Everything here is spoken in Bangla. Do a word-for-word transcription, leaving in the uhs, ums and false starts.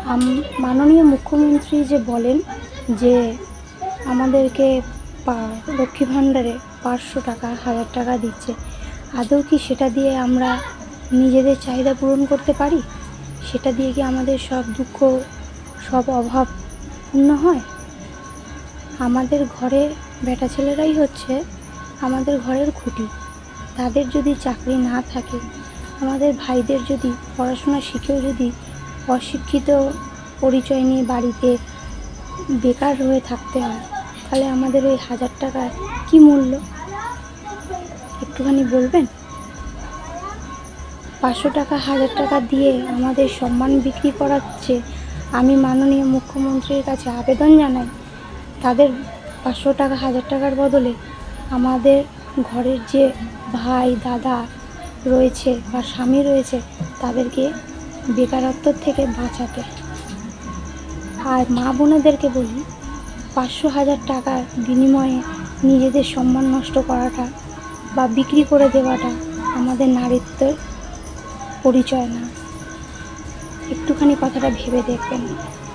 আম মাননীয় মুখ্যমন্ত্রী যে বলেন যে আমাদেরকে পা লক্ষ্মী ভাণ্ডারে পাঁচশো টাকা হাজার টাকা দিচ্ছে, আদৌ কি সেটা দিয়ে আমরা নিজেদের চাহিদা পূরণ করতে পারি? সেটা দিয়ে কি আমাদের সব দুঃখ সব অভাব পূর্ণ হয়? আমাদের ঘরে বেটা ছেলেরাই হচ্ছে আমাদের ঘরের খুঁটি। তাদের যদি চাকরি না থাকে, আমাদের ভাইদের যদি পড়াশোনা শিখেও যদি অশিক্ষিত পরিচয় নিয়ে বাড়িতে বেকার হয়ে থাকতে হয়, তাহলে আমাদের ওই হাজার টাকার কী মূল্য একটুখানি বলবেন? পাঁচশো টাকা হাজার টাকা দিয়ে আমাদের সম্মান বিক্রি করাচ্ছে। আমি মাননীয় মুখ্যমন্ত্রীর কাছে আবেদন জানাই, তাদের পাঁচশো টাকা হাজার টাকার বদলে আমাদের ঘরের যে ভাই দাদা রয়েছে বা স্বামী রয়েছে, তাদেরকে বেকারত্ব থেকে বাঁচাতে। আর মা বোনেদেরকে বলি, পাঁচশো হাজার টাকার বিনিময়ে নিজেদের সম্মান নষ্ট করাটা বা বিক্রি করে দেওয়াটা আমাদের নারীত্বের পরিচয় না। একটুখানি কথাটা ভেবে দেখবেন।